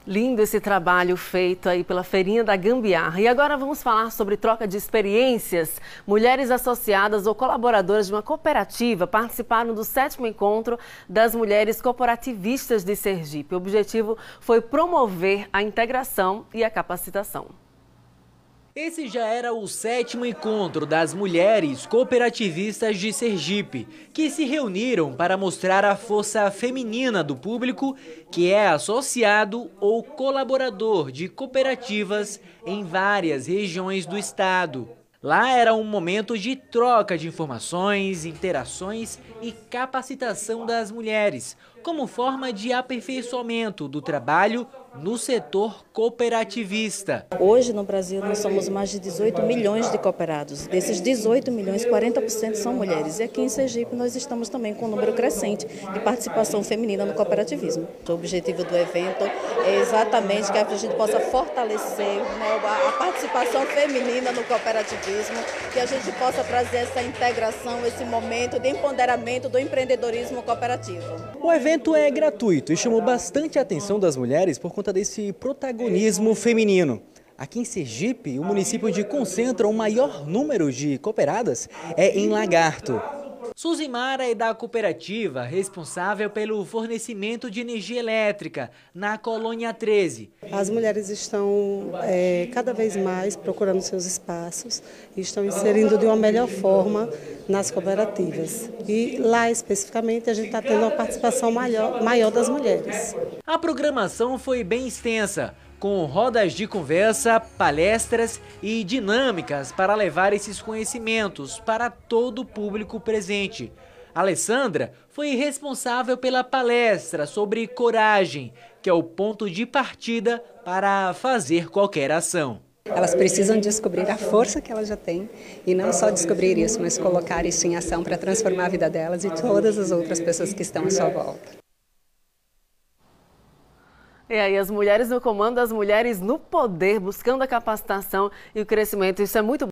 Lindo esse trabalho feito aí pela Feirinha da Gambiarra. E agora vamos falar sobre troca de experiências. Mulheres associadas ou colaboradoras de uma cooperativa participaram do 7º encontro das mulheres corporativistas de Sergipe. O objetivo foi promover a integração e a capacitação. Esse já era o 7º encontro das mulheres cooperativistas de Sergipe, que se reuniram para mostrar a força feminina do público que é associado ou colaborador de cooperativas em várias regiões do estado. Lá era um momento de troca de informações, interações e capacitação das mulheres, como forma de aperfeiçoamento do trabalho no setor cooperativista. Hoje no Brasil nós somos mais de 18 milhões de cooperados. Desses 18 milhões, 40% são mulheres. E aqui em Sergipe nós estamos também com um número crescente de participação feminina no cooperativismo. O objetivo do evento é exatamente que a gente possa fortalecer, né, a participação feminina no cooperativismo, que a gente possa trazer essa integração, esse momento de empoderamento do empreendedorismo cooperativo. O evento é gratuito e chamou bastante a atenção das mulheres por conta desse protagonismo feminino. Aqui em Sergipe, o município onde concentra o maior número de cooperadas é em Lagarto. Suzimara é da cooperativa responsável pelo fornecimento de energia elétrica na Colônia 13. As mulheres estão cada vez mais procurando seus espaços e estão inserindo de uma melhor forma nas cooperativas. E lá especificamente a gente está tendo uma participação maior das mulheres. A programação foi bem extensa, com rodas de conversa, palestras e dinâmicas para levar esses conhecimentos para todo o público presente. Alessandra foi responsável pela palestra sobre coragem, que é o ponto de partida para fazer qualquer ação. Elas precisam descobrir a força que elas já têm e não só descobrir isso, mas colocar isso em ação para transformar a vida delas e todas as outras pessoas que estão à sua volta. E aí, as mulheres no comando, as mulheres no poder, buscando a capacitação e o crescimento. Isso é muito